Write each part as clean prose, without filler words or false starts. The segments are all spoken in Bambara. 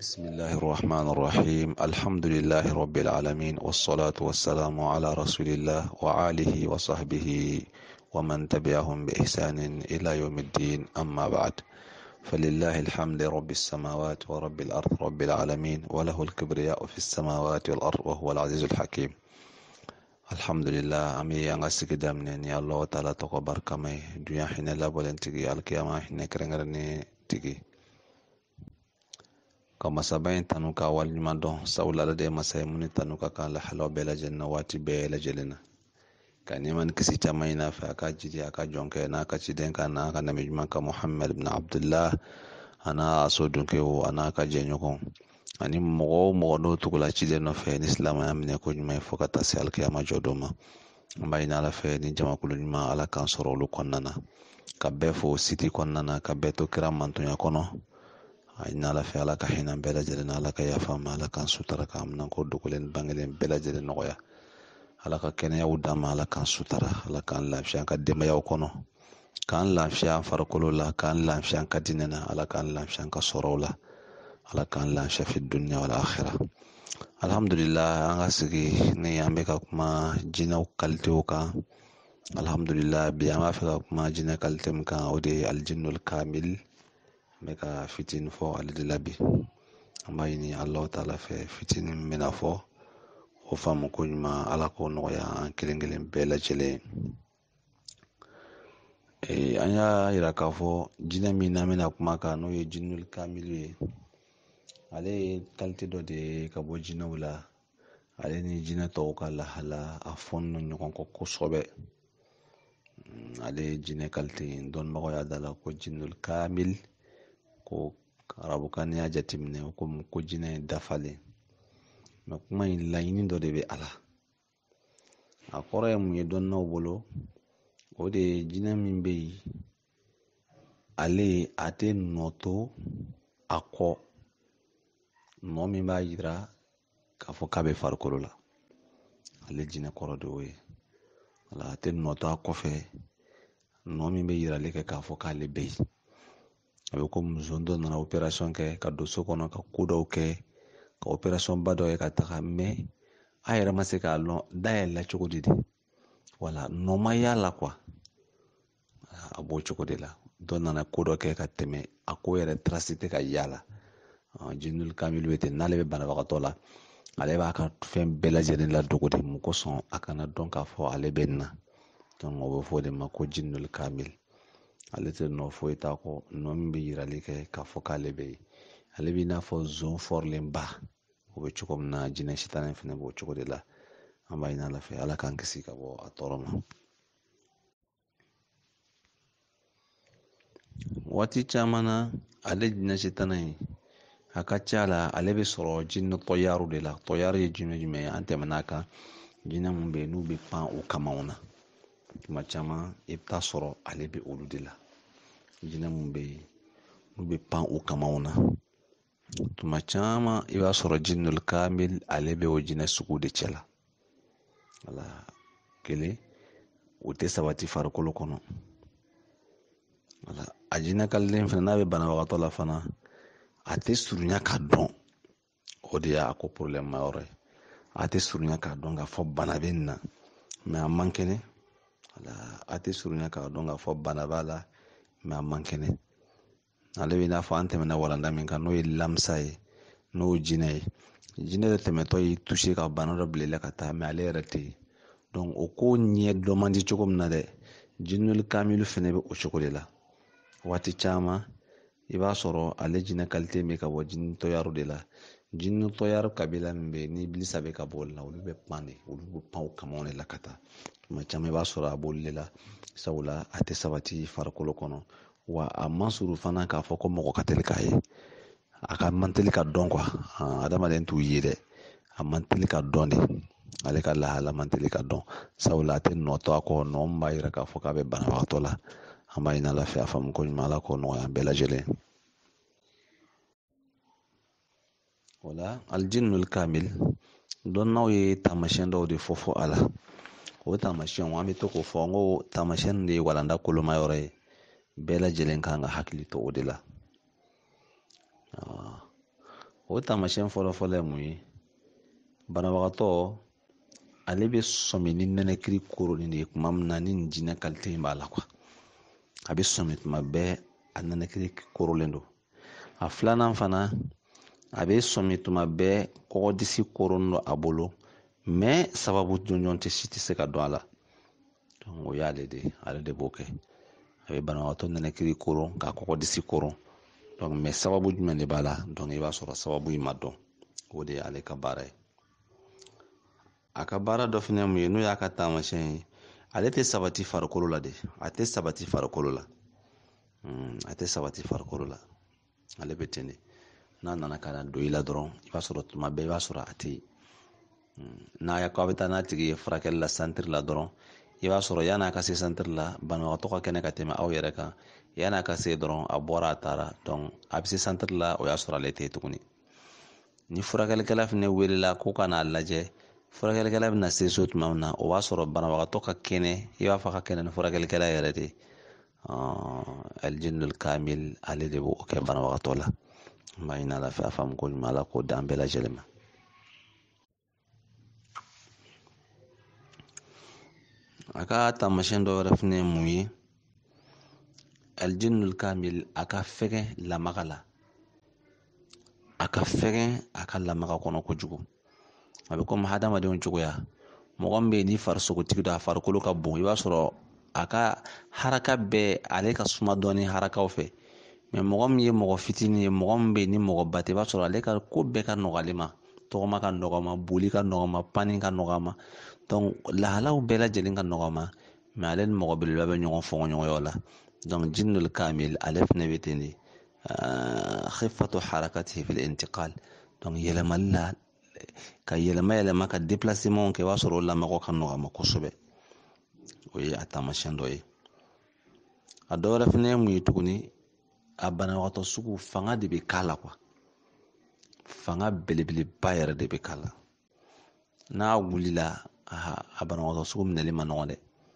بسم الله الرحمن الرحيم الحمد لله رب العالمين والصلاة والسلام على رسول الله وآله وصحبه ومن تبعهم بإحسان إلى يوم الدين أما بعد فلله الحمد رب السماوات ورب الأرض رب العالمين وله الكبرياء في السماوات والأرض وهو العزيز الحكيم الحمد لله أمي أنغسك دامنين يا الله تعالى تقبر كمي دنيا حين لا بولن تجي القيامة حين كرنغرني تجي kama sabayin tanuka waliman don saulala da masai muni tanuka kan la halaw bela janna wati bela jelena kan neman kisi chamai na fa aka jidi aka jonke na aka ciden kan na aka nami juman ka Muhammad ibn Abdullah ana so dunke wo ana aka jenyo kon ani mogo do tukula ciden no fe ni islam ya mine ko jumai foka tasi alkiyama jodoma bayina la fe ni jama kulun ma ala kan soro lu konnana kabbe fo siti konnana kabbe to kiram mantunya kono ina la fe ala ka hina bela jelen ala ka yafa ma ala kan sutara ka amnan ko dukulen bangelen bela jelen noya ala ka kene ya udama ala kan sutara ala kan lafiya ka dema ya kono kan lafiya farkolo la kan lafiya ka dinena ala kan lafiya ka sorola ala kan lafiya fi dunya wal akhirah alhamdulillah an asigi ne ambe ka kuma jina kaltewo ka alhamdulillah biya ma fe ka kuma jina kaltem ka ode aljinnul kamil meka fitin fo alidi labi amma ini Allah ta'ala fe fitin mina fo o famu ko nyuma ala ko noya an kilingelen bela jele anya ira ka fo jina mina mina kuma ka no ye jinnul kamil ale kalti do de ka bo jina wala ale ni jina to ka la hala a fonno nyokon ko sobe ale jina kalti don mago ya dala ko jinnul kamil ko arabu kan ya jatimne ko jina dafale ma kuma in layini do de be ala akora mu ye don no bolo o de jina min be ale ate noto ako no min ba yira ka fo kabe farkolo la ale jina koro do we ala ate noto akofe no min be yira le ka fo ka le be abe ko muzondo na operation ke ka doso kono ka kudo ke ka operation bado e ka taka me ayera maseka lo dayel la choko didi wala no mayala kwa abo choko de la donna na kudo ke ka teme akoyere tracite ka yala jinnul kamil wete nale be bana wakatola ale ba ka fem bela jeni la dogodi mu ko son akana donc ka fo ale benna donc o fo de mako jinnul kamil ale te no fo ita ko no mbi yirali ke ka fo kale be ale bi na fo zone for lemba o be chukom na jina shitana fene bo chuko de la amba ina la fe ala kan kisi ka bo atoroma wati chamana ale jina shitana akachala ale be soro jinno toyaru de la toyaru ye jume ante manaka jina mumbe nu be pan o kamauna tuma chama ibta soro ale be olu de la jina mumbe nu be pan o kamauna tuma chama iba soro jinnul kamil ale be o jina suku de chela ala kele o te sabati farkolo kono ala ajina kallen fana na be bana wakato la fana ate surunya ka don o de ya ko problème ma ore ate surunya ka don ga fo bana benna mais amankene ala ate surunya ka don ga fo bana bala mais amankene ale bina fo ante mena wala ndamin kan no lamsay no jinay jinay teme to yi toucher ka bana do bele ka ta mais ale rete donc o ko nye do mandi chokom na de jinnul kamilu fene be o chokolela wati chama iba soro ale jina kalite me ka bo jin to yaru de la jinnu to yaru kabila mbe ni bilisa be ka bol la ulu be pane ulu be pau kamone la kata ma chama iba soro abolle la sawla ate sabati farkolo kono wa amansuru fana ka fo ko moko kateli kaye aka manteli ka don quoi adama den tu yede amanteli ka don de ale ka la hala manteli ka don sawla ate noto ako no mbayira ka fo ka be bana watola amba ina la fe afam ko mala ko no ya bela jele wala aljinnul kamil don nawe tamashen do de fofo ala o tamashen wa mi to ko fo ngo tamashen de walanda kuluma yore bela jelen kanga hakili to odela o taamasiyɛn fɔlɔ-fɔlɔ ye mun ye banabagatɔ ale bɛ sɔmi ni nɛnɛkiri koroni de ye tuma min na ni nin jinɛ kalite in b'a la a bɛ sɔmi tuma bɛɛ a nɛnɛkiri korolen don a filanan fana a bɛ sɔmi tuma bɛɛ kɔgɔdisi koronen don a bolo mɛ sababu jɔnjɔn tɛ se ka don a la o y'ale de ale de b'o kɛ a bɛ banabagatɔ nɛnɛkiri koron ka kɔgɔdisi koron mɛ sababu jumɛn de b'a la i b'a sɔrɔ sababu in ma dɔn o de ye ale ka baara ye a ka baara dɔ fana mun ye n'o y'a ka taamasiyɛn ye ale tɛ sabati farikolo la de a tɛ sabati farikolo la ale bɛ ten de n'a nana ka na don i la dɔrɔn i b'a sɔrɔ tuma bɛɛ i b'a sɔrɔ a tɛ yen n'a ye k'aw bɛ taa n'a tigi ye furakɛli la santiri la dɔrɔn i b'a sɔrɔ yan'a ka se santiri la banabagatɔ ka kɛnɛ ka tɛmɛ aw yɛrɛ kan yan'a ka se dɔrɔn a bɔra a taara a bɛ se santiri la o y'a sɔrɔ ale tɛ yen tuguni ni furakɛlikɛla fana welela ko ka n'a lajɛ furakɛlikɛla bɛna se so tuma min na o b'a sɔrɔ banabagatɔ ka kɛnɛ i b'a fɔ ka kɛnɛ ni furakɛlikɛla yɛrɛ de aljinul kamil ale de b'o kɛ banabagatɔ la n b'a ɲini ala fɛ a faamu ko ɲuman ala k'o d'an bɛɛ lajɛlen ma a ka taamasiyɛn dɔ wɛrɛ fana ye mun ye aljinul kamil a ka fɛgɛn lamaga la a ka fɛgɛn a ka lamaga kɔnɔ kojugu a bɛ komi hadamadenw cogoya mɔgɔ min bɛ yen ni farisogotigi don a farikolo ka bon i b'a sɔrɔ a ka haraka bɛɛ ale ka suma dɔɔni harakaw fɛ mɛ mɔgɔ min ye mɔgɔ fitinin ye mɔgɔ min bɛ yen ni mɔgɔba tɛ i b'a sɔrɔ ale ka ko bɛɛ ka nɔgɔ ale ma tɔgɔma ka nɔgɔ a ma boli ka nɔgɔ a ma pani ka nɔgɔ a ma lahalaw bɛɛ lajɛlen ka nɔgɔ a ma mɛ ale ni mɔgɔ belebeleba bɛ ɲɔgɔn fɔngɔ ɲɔgɔn la jinnul kamil ale fana bɛ ten de khifatu harakatihi fil intiqal yɛlɛmali la ka yɛlɛma ka déplacement kɛ i b'a sɔrɔ o lamɔgɔ ka nɔgɔ a ma kosɛbɛ o ye a taamasiyɛn dɔ ye a dɔ wɛrɛ fana ye mun ye tuguni a banabagatɔ sugu fanga de bɛ k'a la fanga belebeleba yɛrɛ de bɛ k'a la n'a wulila a banabagatɔ sugu minɛli ma nɔgɔn dɛ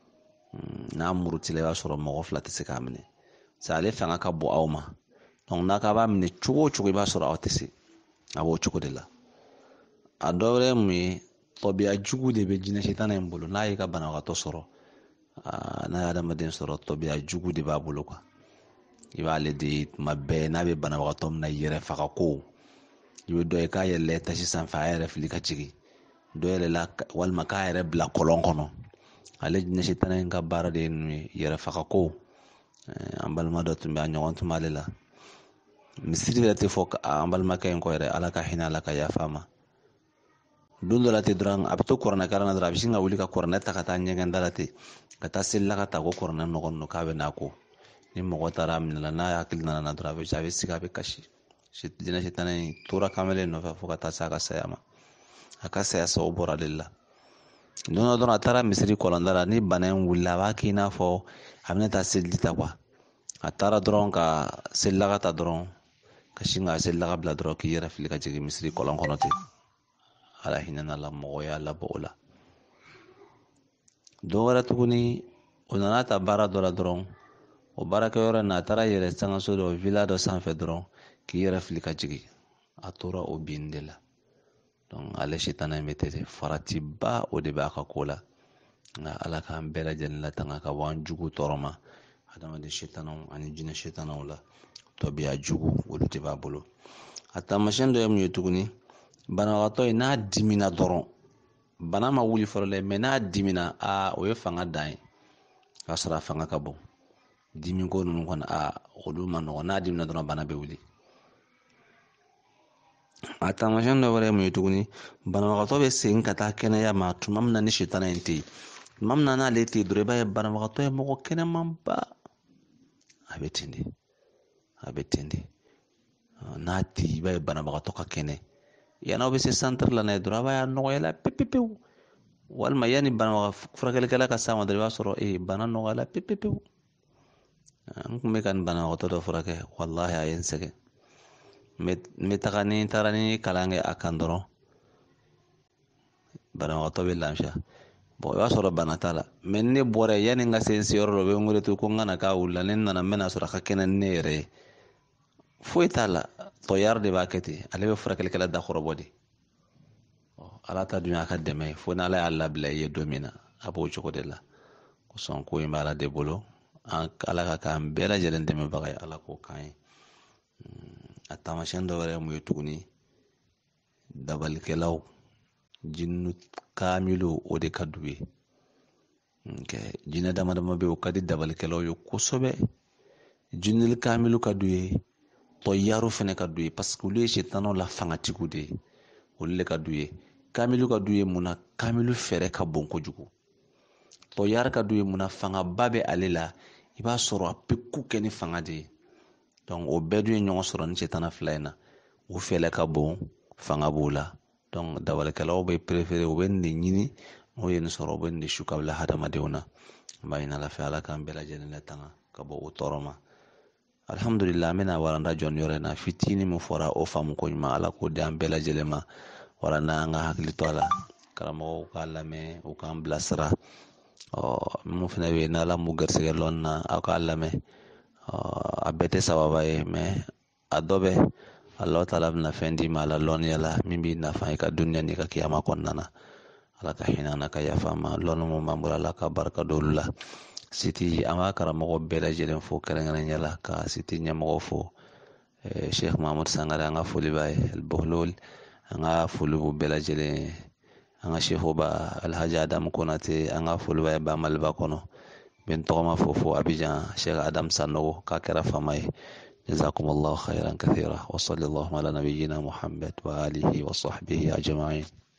n'a murutila i b'a sɔrɔ mɔgɔ fila tɛ se k'a minɛ ale fanga ka bon aw ma n'a k'a b'a minɛ cogo o cogo i b'a sɔrɔ aw tɛ se a b'o cogo de la a dɔ wɛrɛ ye mun ye tɔbiya jugu de bɛ jinɛ sitana in bolo n'a y'i ka banabagatɔ sɔrɔ n'a ye adamaden sɔrɔ tɔbiya jugu de b'a bolo i b'ale de tuma bɛɛ n'a bɛ banabagatɔ min na yɛrɛ faga ko i bɛ dɔ ye k'a yɛlɛ tasi sanfɛ a yɛrɛ fili ka jigin dɔ yɛlɛla walima k'a yɛrɛ bila kɔlɔn kɔnɔ ale jinɛ sitana in ka baara de ye ninnu ye yɛrɛ faga ko an balima dɔ tun bɛ a ɲɔgɔn tun b'ale la misiri yɛrɛ tɛ fɔ an balimakɛ in kɔ yɛrɛ ala ka hinɛ ala ka yafa ma don dɔ la ten dɔrɔn a bɛ to kuranɛkalan na dɔrɔn a bɛ sin ka wuli ka kuranɛ ta ka taa ɲɛgɛn da la ten ka taa selila ka taa ko kuranɛ nɔgɔlen don k'a bɛ n'a ko ni mɔgɔ taara a minɛ la n'a hakili nana dɔrɔn a bɛ sigi a bɛ kasi jinɛ sitana in tora kamalen nɔfɛ fo ka taa se a ka saya ma a ka saya sababu bɔra ale la don dɔ dɔrɔn a taara misiri kɔlɔnda la ni bana in wulila a b'a k'i n'a fɔ a bɛna taa seliji ta a taara dɔrɔn ka selila ka ta dɔrɔn ka sin ka selila ka bila dɔrɔn k'i yɛrɛ fili ka jigin misiri kɔlɔn kɔnɔ ten ala hinɛ la mɔgɔ y'a labɔ o la dɔ wɛrɛ tuguni o nana ta baara dɔ la dɔrɔn o baarakɛyɔrɔ in na a taara yɛrɛ sangaso dɔ villa dɔ sanfɛ dɔrɔn k'i yɛrɛ fili ka jigin a tora o bin de la ale sitana in bɛ ten faratiba o de b'a ka ko la nka ala k'an bɛɛ lajɛlen latanga ka bɔ an jugu tɔɔrɔ ma adamaden sitanaw ani jinɛ sitanaw la tɔbiya jugu olu de b'a bolo a taamasiyɛn dɔ ye mun ye tuguni banabagatɔ in n'a dimina dɔrɔn bana ma wuli fɔlɔ dɛ mɛ n'a dimina o ye fanga dan ye k'a sɔrɔ a fanga ka bon dimi ko ninnu kɔni olu ma nɔgɔn n'a dimina dɔrɔn bana bɛ wuli a taamasiyɛn dɔ wɛrɛ ye mun ye tuguni banabagatɔ bɛ segin ka taa kɛnɛya ma tuma min na ni sitana in tɛ yen tuma min na n'ale tɛ yen dɔrɔn i b'a ye banabagatɔ ye mɔgɔ kɛnɛmanba a bɛ ten de n'a tɛ yen i b'a ye banabagatɔ ka kɛnɛ yan'aw bɛ se santiri la n'a ye dɔrɔn a b'a ye a nɔgɔyala pewu walima yanni furakɛlikɛla ka s'a ma dɔrɔn i b'a sɔrɔ bana nɔgɔyala pewu n kun bɛ ka nin banabagatɔ dɔ furakɛ walahi a ye n sɛgɛn n bɛ taga ni taara ni kalan kɛ a kan dɔrɔn banabagatɔ bɛ lafiya i b'a sɔrɔ bana t'a la mɛ ni ne bɔra yen yanni n ka se n seyɔrɔ la o bɛ n wele to ko n kana k'a wulila ne nana n bɛna sɔrɔ a ka kɛnɛ ni ne yɛrɛ ye foyi t'a la tɔyar de b'a kɛ ten ale bɛ furakɛlikɛla dakɔrɔbɔ de ala ta dun y'a ka dɛmɛ ye fo n'ala y'a labila i ye don min na a b'o cogo de la kosɔn ko in bɛ ala de bolo ala ka k'an bɛɛ lajɛlen dɛmɛbaga ye ala k'o k'an ye a taamasiyɛn dɔ wɛrɛ ye mun ye tuguni dabalikɛlaw jinnu kaamilu o de ka d'u ye jinɛ dama dama bɛ yen o ka di dabalikɛlaw ye kosɛbɛ jinnil kaamilu ka d'u ye tɔyaru fɛnɛ ka d'u ye paseke olu ye sitanaw la fangatigiw de ye olu le ka d'u ye kaamilu ka d'u ye mun na kaamilu fɛrɛ ka bon kojugu tɔyari ka d'u ye mun na fangaba bɛ ale la i b'a sɔrɔ a bɛ ku kɛ ni fanga de ye o bɛɛ dun ye ɲɔgɔn sɔrɔ ni sitana fila in na u fɛlɛ ka bon fanga b'o la dabalikɛlaw bɛ perefere u bɛ nin de ɲini n'o ye nin sɔrɔ u bɛ nin de su ka bila hadamadenw na n b'a ɲini ala fɛ ala k'an bɛɛ lajɛlen latanga ka bɔ o tɔɔrɔ ma alhamdulillah an bɛna waranda jɔ nin yɔrɔ in na fitinin min fɔra o faamu ko ɲuman ala k'o di an bɛɛ lajɛlen ma waranda an ka hakili to a la karamɔgɔw k'a lamɛn u k'an bilasira minnu fana bɛ yen n'ala m'u garisɛgɛ lɔnni na aw k'a lamɛn a bɛɛ tɛ sababa ye a dɔ bɛ ala taala bɛna fɛn d'i ma a la lɔnniya la min b'i nafa i ka duniya n'i ka kiyama kɔnɔna na ala ka hinɛ an na ka yafa ma lɔnni mun b'an bolo ala ka barika don olu la siti an b'a karamɔgɔ bɛɛ lajɛlen fo kɛrɛnkɛrɛnnenya la ka siti ɲɛmɔgɔ fo sheikh mahamud sangare an ka foli b'a ye albohlol an ka foli b'u bɛɛ lajɛlen an ka sheikhuba alhaji adamu konate an ka foli b'a ye ba maliba kɔnɔ bin tɔgɔma fo abijan sheikh adam sanogo k'a kɛra fama ye جزاكم الله خيرا كثيرا وصلى الله على نبينا محمد وآله وصحبه أجمعين